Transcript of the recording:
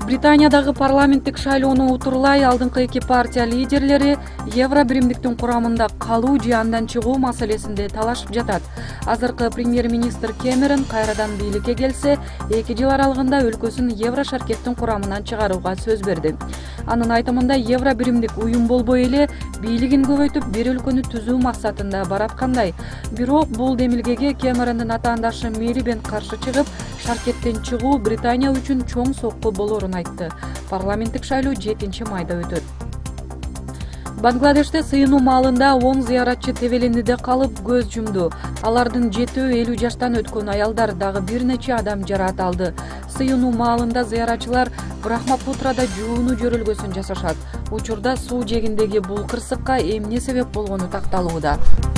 Британиядагы парламенттик шайлоону утурлай алдыңкы эки партия лидерлери евро биримдиктин курамында калуу же андан чыгуу маселесинде талашып жатат. Азыркы премьер-министр Кэмерон кайрадан бийликке келсе, 2 жыл аралыгында өлкөсүн евро шаркеттин курамынан чыгарууга сөз берди. Анын айтымында евро биримдик уюм болбой эле бийлигин көбөйтүп бир өлкөнү түзүү максатында бараткандай. Бирок бул демилгеге Кэмерондун атаандашы Мэри Бен каршы чыгып, шаркеттен чыгуу Британия үчүн чоң сокку болорун айтты. Парламенттик шайлоо 7 майда өтөт. Бангладеште сыйынуу маалында 10 зыяратчы тебелениде калып көз жумду. Алардын 7-50 жаштан өткөн аялдар, дагы бир нече адам жараат алды. Сыйынуу маалында зыяратчылар Брахмапутрада жууну жөрөлгөсүн жасашат. Учурда суу жээгиндеги бул кырсыкка эмне себеп болгону такталууда.